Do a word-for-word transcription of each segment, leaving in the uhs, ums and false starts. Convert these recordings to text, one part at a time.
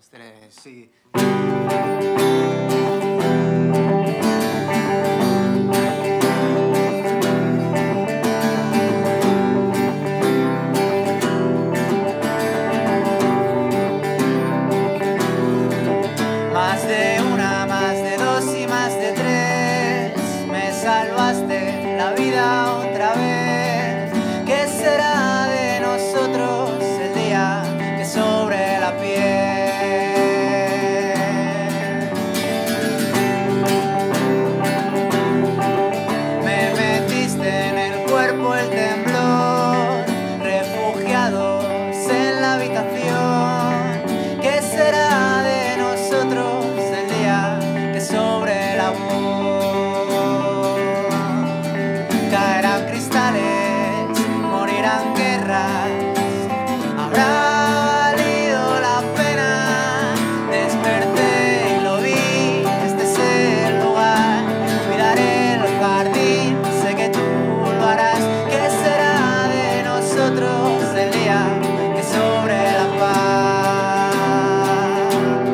tres, sí. Más de una, más de dos y más de tres, me salvaste la vida otra vez. ¿Qué será de nosotros el día que sobre la piel? Me metiste en el cuerpo el temblor, refugiados en la habitación. ¿Qué será de nosotros el día que sobre la voz? Caerán cristales, morirán guerras, habrá valido la pena. Desperté y lo vi, este es el lugar, cuidaré el jardín, sé que tú lo harás. ¿Qué será de nosotros el día que sobre la paz?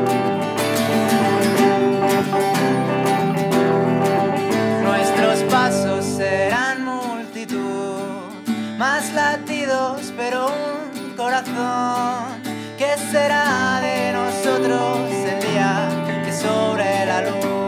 Nuestros pasos serán multitud, más latidos pero un corazón. ¿Qué será de nosotros el día que sobre la luz?